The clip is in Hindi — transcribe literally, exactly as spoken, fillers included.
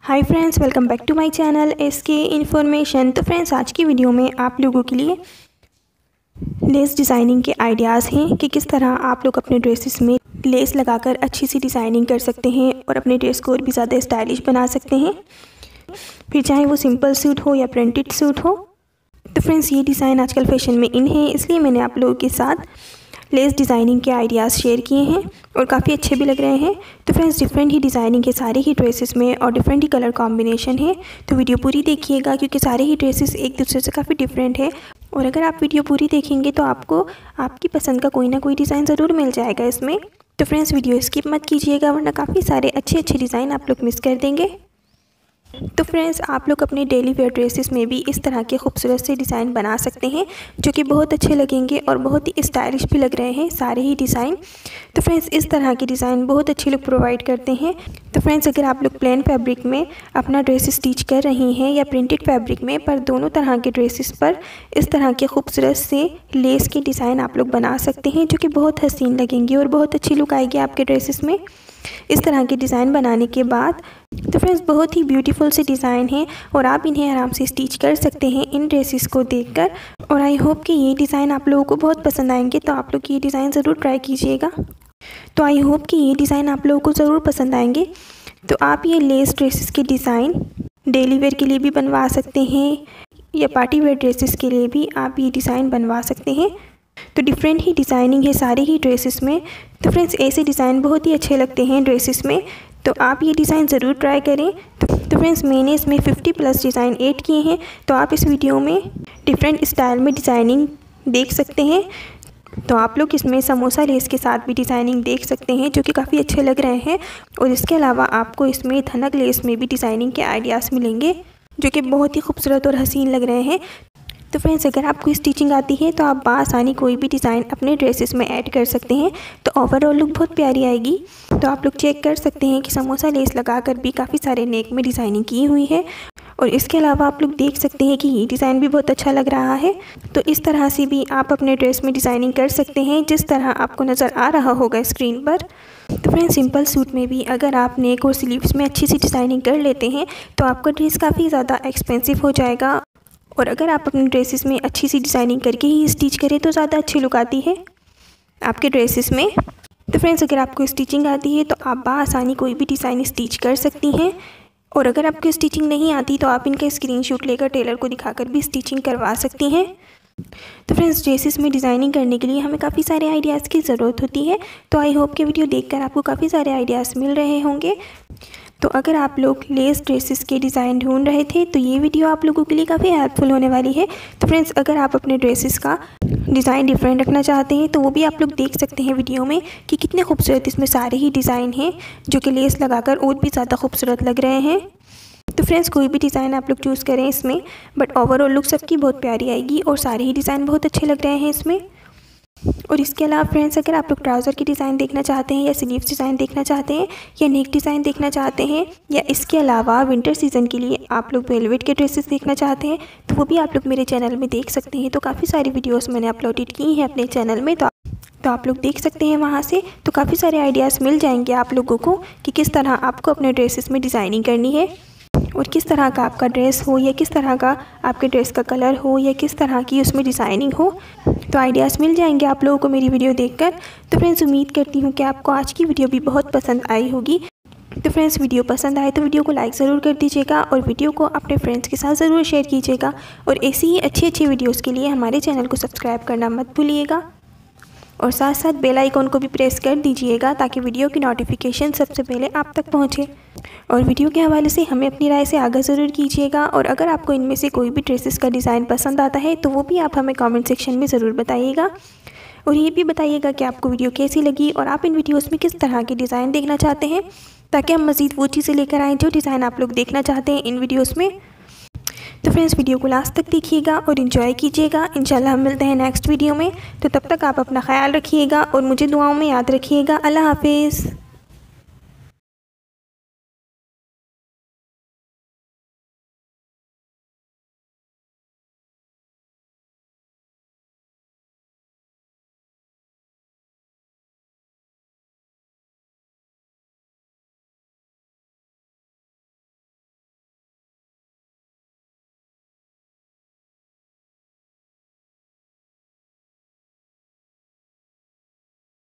Hi friends, welcome back to my channel SK information. तो फ्रेंड्स, आज की वीडियो में आप लोगों के लिए लेस डिज़ाइनिंग के आइडियाज़ हैं कि किस तरह आप लोग अपने ड्रेसेस में लेस लगाकर अच्छी सी डिज़ाइनिंग कर सकते हैं और अपने ड्रेस को और भी ज़्यादा स्टाइलिश बना सकते हैं, फिर चाहे वो सिंपल सूट हो या प्रिंटेड सूट हो। तो फ्रेंड्स, ये डिज़ाइन आजकल फैशन में इन है, इसलिए मैंने आप लोगों के साथ लेस डिज़ाइनिंग के आइडियाज़ शेयर किए हैं और काफ़ी अच्छे भी लग रहे हैं। तो फ्रेंड्स, डिफरेंट ही डिज़ाइनिंग के सारे ही ड्रेसेस में और डिफरेंट ही कलर कॉम्बिनेशन है, तो वीडियो पूरी देखिएगा क्योंकि सारे ही ड्रेसेस एक दूसरे से काफ़ी डिफरेंट है। और अगर आप वीडियो पूरी देखेंगे तो आपको आपकी पसंद का कोई ना कोई डिज़ाइन ज़रूर मिल जाएगा इसमें। तो फ्रेंड्स, वीडियो स्किप मत कीजिएगा वरना काफ़ी सारे अच्छे अच्छे डिज़ाइन आप लोग मिस कर देंगे। तो फ्रेंड्स, आप लोग अपने डेली वेयर ड्रेसेस में भी इस तरह के खूबसूरत से डिज़ाइन बना सकते हैं जो कि बहुत अच्छे लगेंगे और बहुत ही स्टाइलिश भी लग रहे हैं सारे ही डिज़ाइन। तो फ्रेंड्स, इस तरह के डिज़ाइन बहुत अच्छे लुक प्रोवाइड करते हैं। तो फ्रेंड्स, अगर आप लोग प्लेन फैब्रिक में अपना ड्रेस स्टिच कर रही हैं या प्रिंटेड फैब्रिक में, पर दोनों तरह के ड्रेसेस पर इस तरह के खूबसूरत से लेस के डिज़ाइन आप लोग बना सकते हैं जो कि बहुत हसीन लगेंगे और बहुत अच्छी लुक आएगी आपके ड्रेसेस में इस तरह के डिज़ाइन बनाने के बाद। तो फ्रेंड्स, बहुत ही ब्यूटीफुल से डिज़ाइन है और आप इन्हें आराम से स्टिच कर सकते हैं इन ड्रेसेस को देखकर। और आई होप कि ये डिज़ाइन आप लोगों को बहुत पसंद आएंगे, तो आप लोग ये डिज़ाइन ज़रूर ट्राई कीजिएगा। तो आई होप कि ये डिज़ाइन आप लोगों को ज़रूर पसंद आएंगे। तो आप ये लेस ड्रेसेस के डिज़ाइन डेली वेयर के लिए भी बनवा सकते हैं या पार्टी वेयर ड्रेसेस के लिए भी आप ये डिज़ाइन बनवा सकते हैं। तो डिफरेंट ही डिज़ाइनिंग है सारे ही ड्रेसेस में। तो फ्रेंड्स, ऐसे डिज़ाइन बहुत ही अच्छे लगते हैं ड्रेसेस में, तो आप ये डिज़ाइन ज़रूर ट्राई करें। तो फ्रेंड्स, मैंने इसमें फिफ्टी प्लस डिज़ाइन ऐड किए हैं, तो आप इस वीडियो में डिफरेंट स्टाइल में डिज़ाइनिंग देख सकते हैं। तो आप लोग इसमें समोसा लेस के साथ भी डिज़ाइनिंग देख सकते हैं जो कि काफ़ी अच्छे लग रहे हैं। और इसके अलावा आपको इसमें धनक लेस में भी डिज़ाइनिंग के आइडियाज़ मिलेंगे जो कि बहुत ही खूबसूरत और हसीन लग रहे हैं। तो फ्रेंड्स, अगर आपको स्टिचिंग आती है तो आप बआसानी कोई भी डिज़ाइन अपने ड्रेसेस में ऐड कर सकते हैं, तो ओवरऑल लुक बहुत प्यारी आएगी। तो आप लोग चेक कर सकते हैं कि समोसा लेस लगाकर भी काफ़ी सारे नेक में डिज़ाइनिंग की हुई है। और इसके अलावा आप लोग देख सकते हैं कि ये डिज़ाइन भी बहुत अच्छा लग रहा है। तो इस तरह से भी आप अपने ड्रेस में डिज़ाइनिंग कर सकते हैं जिस तरह आपको नज़र आ रहा होगा स्क्रीन पर। तो फ्रेंड्स, सिंपल सूट में भी अगर आप नेक और स्लीव्स में अच्छी सी डिज़ाइनिंग कर लेते हैं तो आपका ड्रेस काफ़ी ज़्यादा एक्सपेंसिव हो जाएगा। और अगर आप अपने ड्रेसेस में अच्छी सी डिज़ाइनिंग करके ही स्टिच करें तो ज़्यादा अच्छी लुक आती है आपके ड्रेसेस में। तो फ्रेंड्स, अगर आपको स्टिचिंग आती है तो आप बआसानी कोई भी डिज़ाइन स्टिच कर सकती हैं। और अगर आपको स्टिचिंग नहीं आती तो आप इनका स्क्रीनशॉट लेकर टेलर को दिखाकर भी स्टिचिंग करवा सकती हैं। तो फ्रेंड्स, ड्रेसेस में डिज़ाइनिंग करने के लिए हमें काफ़ी सारे आइडियाज़ की ज़रूरत होती है। तो आई होप कि वीडियो देखकर आपको काफ़ी सारे आइडियाज़ मिल रहे होंगे। तो अगर आप लोग लेस ड्रेसेस के डिज़ाइन ढूंढ रहे थे तो ये वीडियो आप लोगों के लिए काफ़ी हेल्पफुल होने वाली है। तो फ्रेंड्स, अगर आप अपने ड्रेसेस का डिज़ाइन डिफरेंट रखना चाहते हैं तो वो भी आप लोग देख सकते हैं वीडियो में कि कितने खूबसूरत इसमें सारे ही डिज़ाइन हैं जो कि लेस लगाकर और भी ज़्यादा खूबसूरत लग रहे हैं। तो फ्रेंड्स, कोई भी डिज़ाइन आप लोग चूज़ करें इसमें, बट ओवरऑल लुक सबकी बहुत प्यारी आएगी और सारे ही डिज़ाइन बहुत अच्छे लग रहे हैं इसमें। और इसके अलावा फ्रेंड्स, अगर आप लोग ट्राउज़र की डिज़ाइन देखना चाहते हैं या स्लीव्स डिज़ाइन देखना चाहते हैं या नेक डिज़ाइन देखना चाहते हैं या इसके अलावा विंटर सीज़न के लिए आप लोग वेलवेट के ड्रेसेस देखना चाहते हैं तो वो भी आप लोग मेरे चैनल में देख सकते हैं। तो काफ़ी सारी वीडियोस मैंने अपलोडेड की हैं अपने चैनल में, तो तो आप लोग देख सकते हैं वहाँ से। तो काफ़ी सारे आइडियाज़ मिल जाएंगे आप लोगों को कि किस तरह आपको अपने ड्रेसेस में डिज़ाइनिंग करनी है और किस तरह का आपका ड्रेस हो या किस तरह का आपके ड्रेस का कलर हो या किस तरह की उसमें डिज़ाइनिंग हो। तो आइडियाज़ मिल जाएंगे आप लोगों को मेरी वीडियो देखकर। तो फ्रेंड्स, उम्मीद करती हूँ कि आपको आज की वीडियो भी बहुत पसंद आई होगी। तो फ्रेंड्स, वीडियो पसंद आए तो वीडियो को लाइक ज़रूर कर दीजिएगा और वीडियो को अपने फ्रेंड्स के साथ ज़रूर शेयर कीजिएगा। और ऐसी ही अच्छी अच्छी वीडियोज़ के लिए हमारे चैनल को सब्सक्राइब करना मत भूलिएगा और साथ साथ बेल आइकॉन को भी प्रेस कर दीजिएगा ताकि वीडियो की नोटिफिकेशन सबसे पहले आप तक पहुंचे। और वीडियो के हवाले से हमें अपनी राय से आगाह ज़रूर कीजिएगा। और अगर आपको इनमें से कोई भी ड्रेसेस का डिज़ाइन पसंद आता है तो वो भी आप हमें कमेंट सेक्शन में ज़रूर बताइएगा। और ये भी बताइएगा कि आपको वीडियो कैसी लगी और आप इन वीडियोज़ में किस तरह के डिज़ाइन देखना चाहते हैं, ताकि हम मज़ीद वो चीज़ें लेकर आएँ जो डिज़ाइन आप लोग देखना चाहते हैं इन वीडियोज़ में। तो फ्रेंड्स, वीडियो को लास्ट तक देखिएगा और इन्जॉय कीजिएगा। इंशाल्लाह हम मिलते हैं नेक्स्ट वीडियो में। तो तब तक आप अपना ख्याल रखिएगा और मुझे दुआओं में याद रखिएगा। अल्लाह हाफिज़।